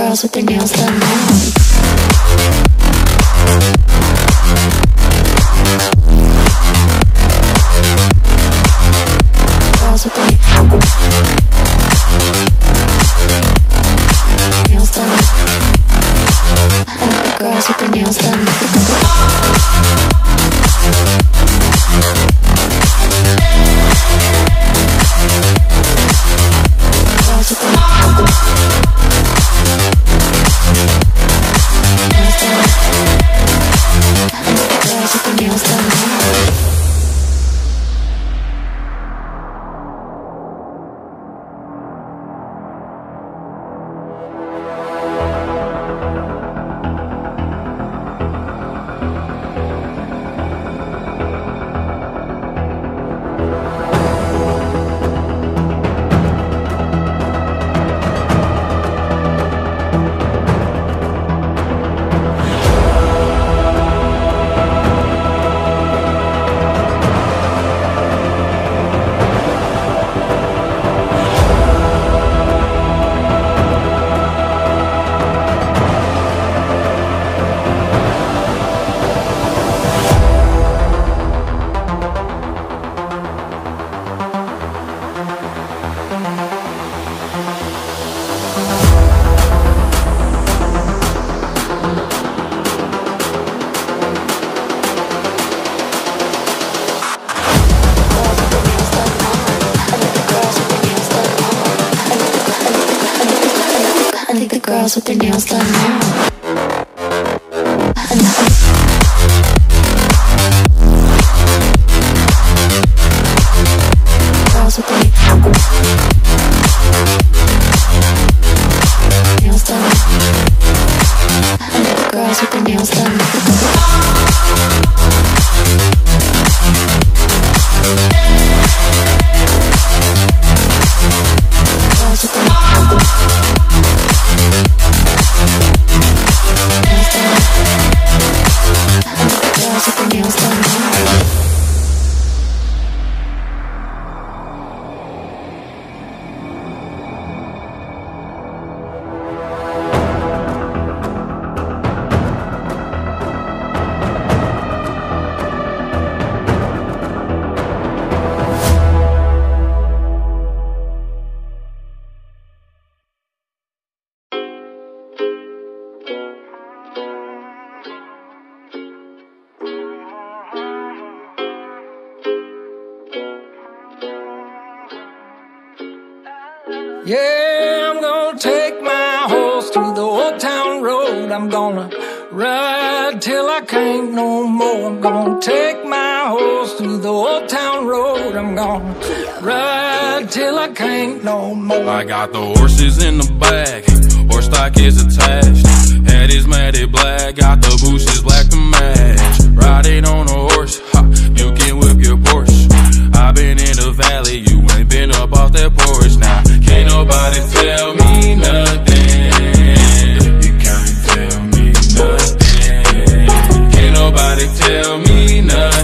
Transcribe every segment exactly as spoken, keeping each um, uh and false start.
girls with their nails done now. Girls with their nails done. I like the girls with their nails done. Girls with their nails done. Girls with their nails done now. Girls with their nails done. I like the girls with their nails done. Girls with their nails done now. Yeah, I'm gonna take my horse to the old town road. I'm gonna ride till I can't no more. I'm gonna take my horse to the old town road. I'm gonna ride till I can't no more. I got the horses in the back, horse stock is attached. Head is matted black, got the bushes black to match. Riding on a horse, ha, you can whip your Porsche. I've been in the valley, you ain't been up off that porch. Now, can't nobody tell me nothing. You can't tell me nothing. Can't nobody tell me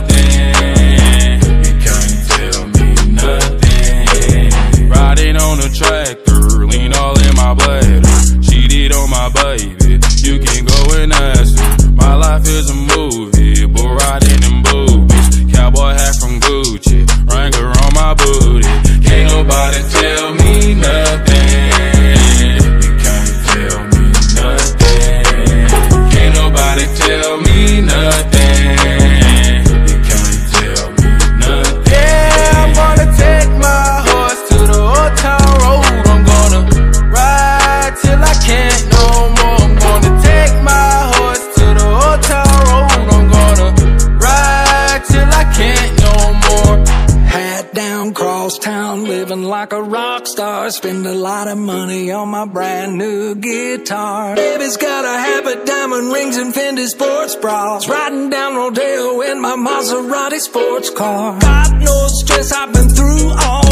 nothing. You can't tell me nothing. Riding on a tractor, lean all in my bladder. Cheated on my baby, you can go and ask her. My life is a movie, but riding in boobies. Cowboy hat from Gucci, Wrangler on my booty. Can't nobody tell me nothing. You can't tell me nothing. Can't nobody tell me nothing. You can't tell me nothing. Yeah, I'm gonna take my horse to the old town road. I'm gonna ride till I can't no more. I'm gonna take my horse to the old town road. I'm gonna ride till I can't no more. Hat down, cross town, living like a rock star. Spend a lot of money on my brand new guitar. Baby's got a habit, diamond rings and Fendi sports bras. Riding down Rodeo in my Maserati sports car. God knows stress I've been through all